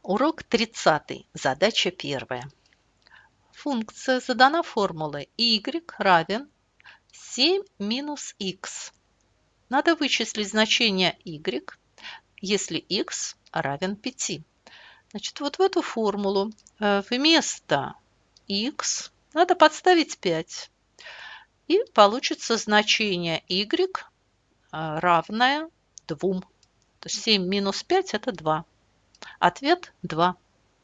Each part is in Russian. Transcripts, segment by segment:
Урок 30. Задача первая. Функция задана формулой y равен 7 минус x. Надо вычислить значение y, если x равен 5. Значит, вот в эту формулу вместо x надо подставить 5. И получится значение y равное 2. То есть 7 минус 5 – это 2. Ответ 2.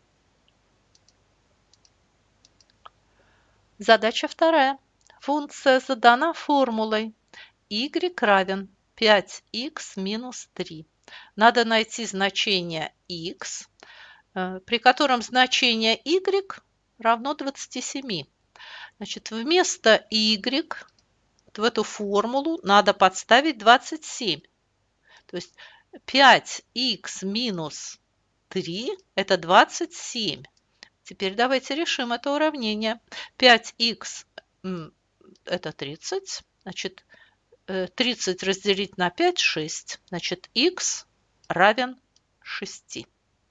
Задача вторая. Функция задана формулой y равен 5x минус 3. Надо найти значение x, при котором значение y равно 27. Значит, вместо y в эту формулу надо подставить 27. То есть 5x минус 3 – это 27. Теперь давайте решим это уравнение. 5х – это 30. Значит, 30 разделить на 5 – 6. Значит, х равен 6.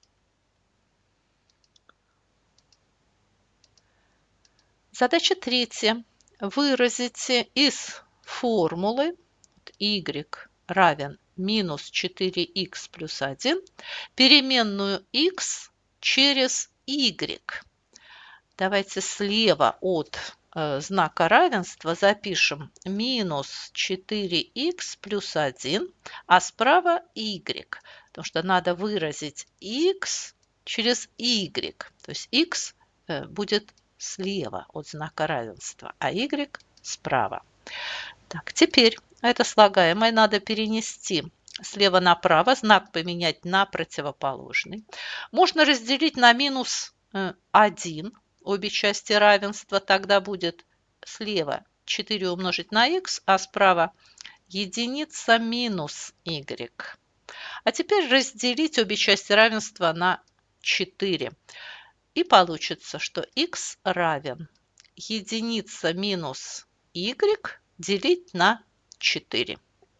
Задача третья. Выразите из формулы y равен минус 4х плюс 1 переменную x через y. Давайте слева от знака равенства запишем минус 4х плюс 1, а справа y, потому что надо выразить x через y. То есть x будет слева от знака равенства, а y справа. Так, теперь это слагаемое надо перенести слева направо, знак поменять на противоположный. Можно разделить на минус 1 обе части равенства, тогда будет слева 4 умножить на х, а справа единица минус y. А теперь разделить обе части равенства на 4. И получится, что х равен единица минус y делить на 4.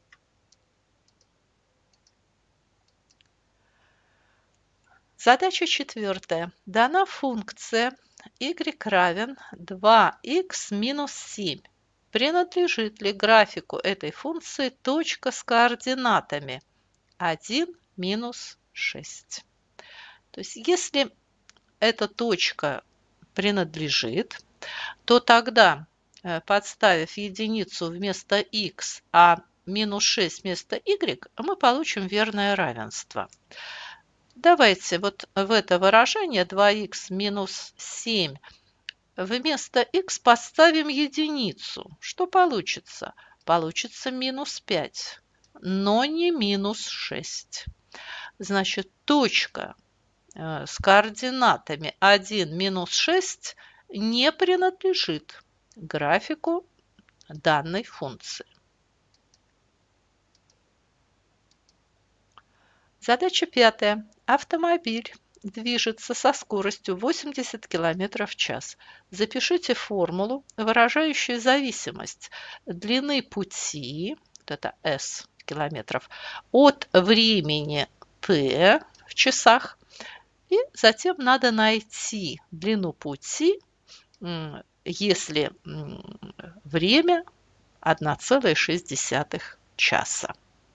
Задача четвертая. Дана функция y равен 2х минус 7. Принадлежит ли графику этой функции точка с координатами 1, минус 6? То есть, если эта точка принадлежит, то тогда, подставив единицу вместо x, а минус 6 вместо y, мы получим верное равенство. Давайте вот в это выражение 2х минус 7 вместо x поставим единицу. Что получится? Получится минус 5, но не минус 6. Значит, точка с координатами 1, минус 6 не принадлежит графику данной функции. Задача пятая. Автомобиль движется со скоростью 80 км в час. Запишите формулу, выражающую зависимость длины пути, вот это s километров, от времени t в часах. И затем надо найти длину пути, если время 1,6 часа.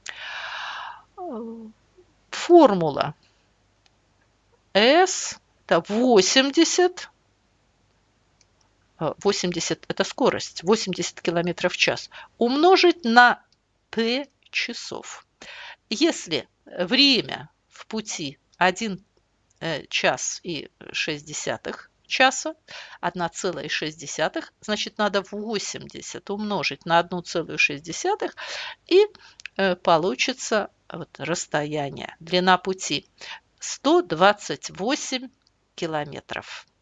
Формула S это 80 это скорость, 80 км в час, умножить на t часов. Если время в пути 1 час и 6 часа, 1,6, значит, надо 80 умножить на 1,6, и получится вот расстояние, длина пути 128 километров.